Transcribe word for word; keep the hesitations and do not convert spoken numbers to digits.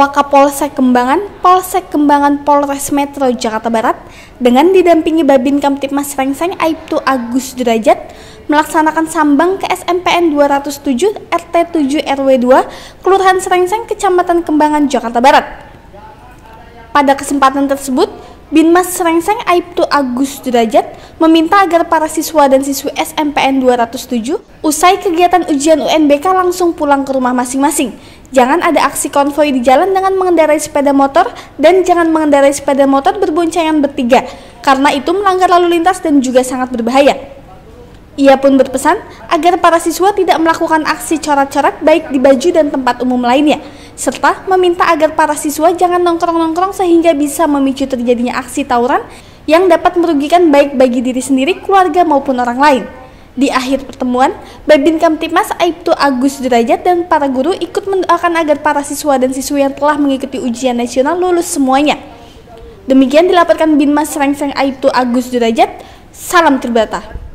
Wakapolsek Kembangan, Polsek Kembangan Polres Metro Jakarta Barat dengan didampingi Babin Kamtipmas Srengseng Aibtu Agus Derajat melaksanakan sambang ke S M P N dua nol tujuh R T tujuh R W dua Kelurahan Srengseng, Kecamatan Kembangan, Jakarta Barat. Pada kesempatan tersebut, Binmas Srengseng Aibtu Agus Derajat meminta agar para siswa dan siswi S M P N dua nol tujuh usai kegiatan ujian U N B K langsung pulang ke rumah masing-masing. Jangan ada aksi konvoi di jalan dengan mengendarai sepeda motor dan jangan mengendarai sepeda motor berboncengan bertiga, karena itu melanggar lalu lintas dan juga sangat berbahaya. Ia pun berpesan agar para siswa tidak melakukan aksi coret-coret baik di baju dan tempat umum lainnya, serta meminta agar para siswa jangan nongkrong-nongkrong sehingga bisa memicu terjadinya aksi tawuran yang dapat merugikan baik bagi diri sendiri, keluarga maupun orang lain. Di akhir pertemuan, Babin Kamtipmas Aibtu Agus Derajat dan para guru ikut mendoakan agar para siswa dan siswi yang telah mengikuti ujian nasional lulus semuanya. Demikian dilaporkan Binmas Srengseng Aibtu Agus Derajat. Salam Tribata.